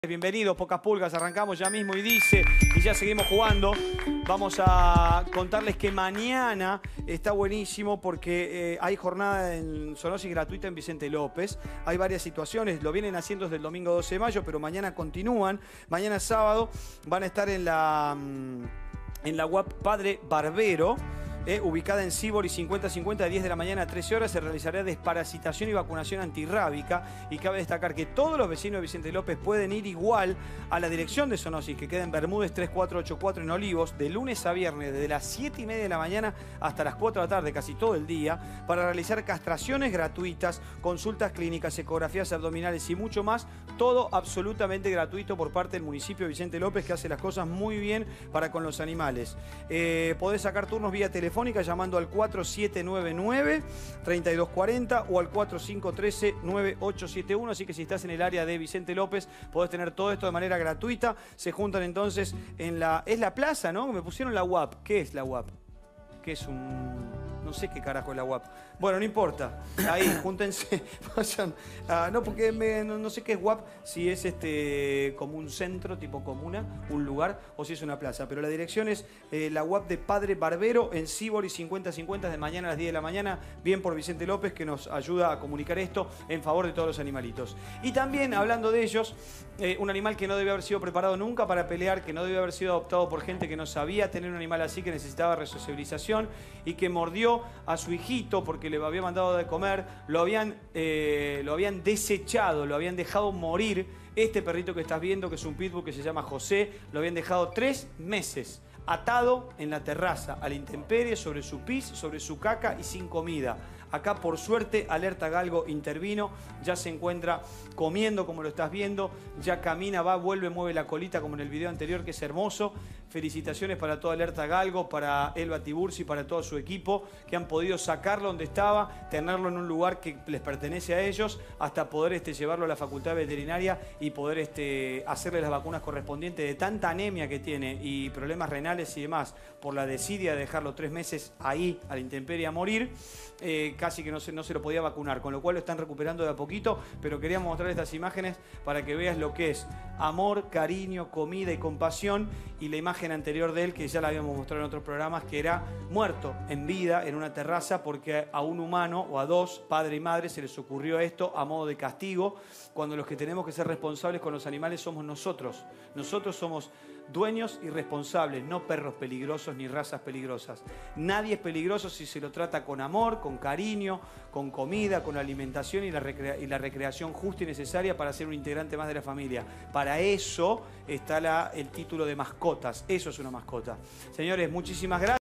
Bienvenidos, Pocas Pulgas, arrancamos ya mismo y dice, y ya seguimos jugando. Vamos a contarles que mañana está buenísimo porque hay jornada en zoonosis gratuita en Vicente López. Hay varias situaciones, lo vienen haciendo desde el domingo 12 de mayo, pero mañana continúan. Mañana sábado van a estar en la UAP Padre Barbero. Ubicada en Sibori 5050 de 10 de la mañana a 13 horas, se realizará desparasitación y vacunación antirrábica. Y cabe destacar que todos los vecinos de Vicente López pueden ir igual a la dirección de zoonosis, que queda en Bermúdez 3484 en Olivos, de lunes a viernes, desde las 7:30 de la mañana hasta las 4 de la tarde, casi todo el día, para realizar castraciones gratuitas, consultas clínicas, ecografías abdominales y mucho más. Todo absolutamente gratuito por parte del municipio de Vicente López, que hace las cosas muy bien para con los animales. Podés sacar turnos vía telefónica llamando al 4799-3240 o al 4513-9871. Así que si estás en el área de Vicente López, podés tener todo esto de manera gratuita. Se juntan entonces en la... Es la plaza, ¿no? Me pusieron la UAP. ¿Qué es la UAP? ¿Qué es un...? No sé qué carajo es la UAP. Bueno, no importa. Ahí, júntense. Vayan. No, porque no sé qué es UAP, si es como un centro, tipo comuna, un lugar, o si es una plaza. Pero la dirección es la UAP de Padre Barbero en Sibori 5050 de mañana a las 10 de la mañana. Bien por Vicente López, que nos ayuda a comunicar esto en favor de todos los animalitos. Y también, hablando de ellos, un animal que no debe haber sido preparado nunca para pelear, que no debe haber sido adoptado por gente que no sabía tener un animal así, que necesitaba resocialización y que mordió a su hijito porque le había mandado de comer, lo habían desechado, lo habían dejado morir. Este perrito que estás viendo, que es un pitbull que se llama José, lo habían dejado 3 meses atado en la terraza, a la intemperie, sobre su pis, sobre su caca y sin comida. Acá, por suerte, Alerta Galgo intervino, ya se encuentra comiendo como lo estás viendo, ya camina, va, vuelve, mueve la colita como en el video anterior, que es hermoso. Felicitaciones para toda Alerta Galgo, para Elba Tiburci, para todo su equipo, que han podido sacarlo donde estaba, tenerlo en un lugar que les pertenece a ellos, hasta poder llevarlo a la facultad veterinaria y poder hacerle las vacunas correspondientes de tanta anemia que tiene y problemas renales y demás, por la desidia de dejarlo 3 meses ahí, a la intemperie, a morir. Casi que no se lo podía vacunar, con lo cual lo están recuperando de a poquito, pero queríamos mostrar estas imágenes para que veas lo que es amor, cariño, comida y compasión. Y la imagen anterior de él, que ya la habíamos mostrado en otros programas, que era muerto en vida en una terraza porque a un humano o a dos, padre y madre, se les ocurrió esto a modo de castigo, cuando los que tenemos que ser responsables con los animales somos nosotros. Nosotros somos dueños y responsables, no perros peligrosos ni razas peligrosas. Nadie es peligroso si se lo trata con amor, con cariño, con comida, con alimentación y la recreación justa y necesaria para ser un integrante más de la familia. Para eso está el título de mascotas. Eso es una mascota. Señores, muchísimas gracias.